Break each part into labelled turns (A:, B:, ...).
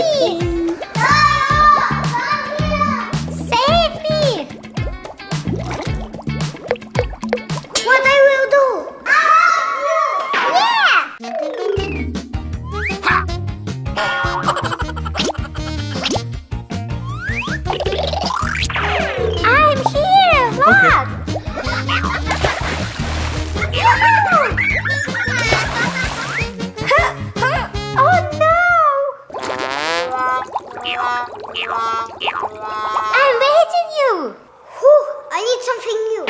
A: Save me! What I will do? Yeah! I'm here, Vlad! Oh no! I'm waiting you! Whew, I need something new.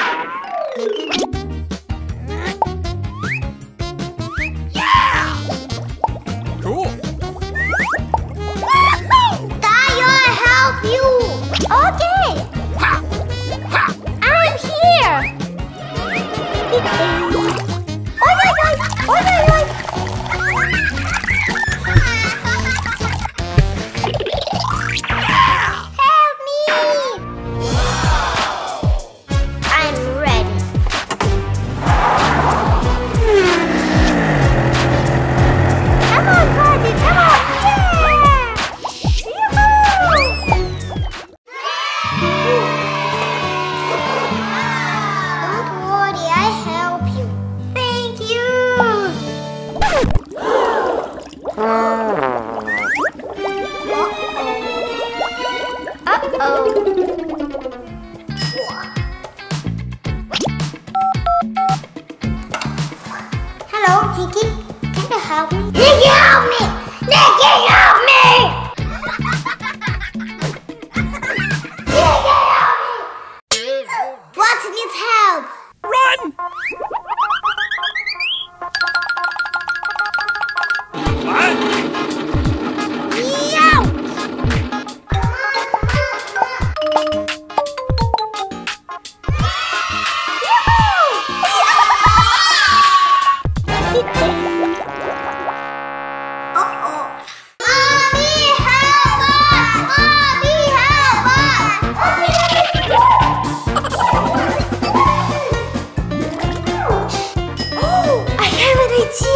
B: Cool.
A: Tayo, I help you! Okay! I'm here! Oi, oi, oi! Oi, oi, oi! Help me! I'm ready. Come on, Cardi, come on! Yeah! Yoo-hoo! Don't worry, I help you. Thank you! Uh-oh. Hello, Nikki. Can you help me? Nikki, help me! Nikki, help me! Nikki, help me! What needs help?
B: Run! What?
A: Meow! Uh-oh. Mommy, help us! Mommy, help us! Oh, I have an idea!